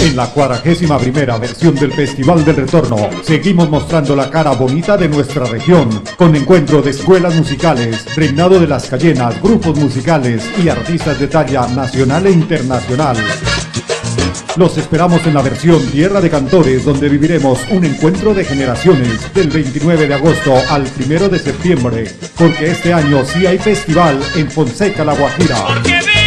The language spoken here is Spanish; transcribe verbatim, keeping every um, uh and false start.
En la cuadragésima primera versión del Festival del Retorno, seguimos mostrando la cara bonita de nuestra región, con encuentro de escuelas musicales, reinado de las cayenas, grupos musicales y artistas de talla nacional e internacional. Los esperamos en la versión Tierra de Cantores, donde viviremos un encuentro de generaciones del veintinueve de agosto al primero de septiembre, porque este año sí hay festival en Fonseca, La Guajira.